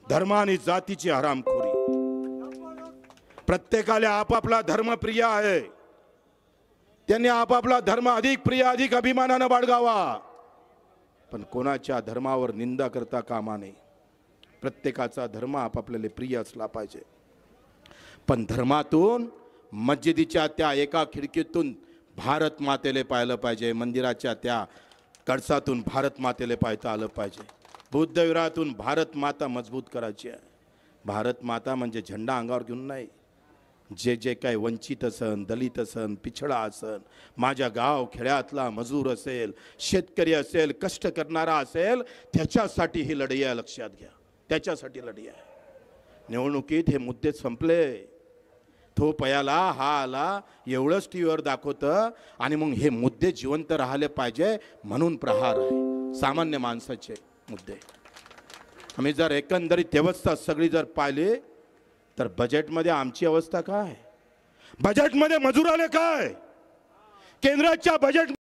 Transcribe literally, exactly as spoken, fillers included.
धर्म आणि जातीची हरामखोरी। प्रत्येकाला आपापला धर्म प्रिय आहे, त्यांनी आपापला धर्म अधिक प्रिय अधिक अभिमानाने बाळगावा, पण कोणाच्या धर्मावर निंदा करता कामा नये। प्रत्येकाचा धर्म आपापल्याला प्रिय असला पाहिजे, पण धर्मातून मस्जिदीच्या त्या एका खिडकीतून भारत मातेले पाहिलं पाहिजे, मंदिराच्या त्या कळसातून भारत मातेले पाहता आलं पाहिजे। बुद्ध विहारातून भारत माता मजबूत करायची आहे। भारत माता म्हणजे झेंडा अंगावर घेऊन नाही, जे जे काही वंचित असन, दलित असन, पिछडा असन, माझ्या गाव खेड्यातला मजूर असेल, शेतकरी असेल, कष्ट करणारा असेल, त्याच्यासाठी ही लढाई आहे, लक्षात घ्या, त्याच्यासाठी लढाई आहे। निवडणुकीत हे मुद्दे संपले, तो पयाला हा आला एवढंच टीव्हीवर दाखवतं आणि मग हे मुद्दे जिवंत राहिले पाहिजे म्हणून प्रहार आहे, सामान्य माणसाचे मुद्दे। आम्ही जर एकंदरीत व्यवस्था सगळी जर पाहिली तर बजेटमध्ये आमची अवस्था काय, बजेटमध्ये मजुराले काय, केंद्राच्या बजेट